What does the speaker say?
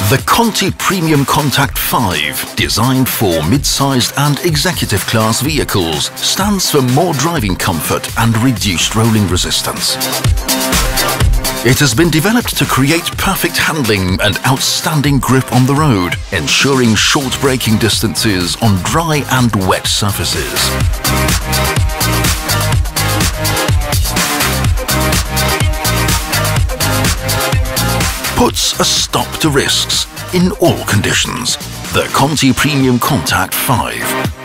The Conti Premium Contact 5, designed for mid-sized and executive class vehicles, stands for more driving comfort and reduced rolling resistance. It has been developed to create perfect handling and outstanding grip on the road, ensuring short braking distances on dry and wet surfaces. Puts a stop to risks in all conditions. The Conti Premium Contact 5.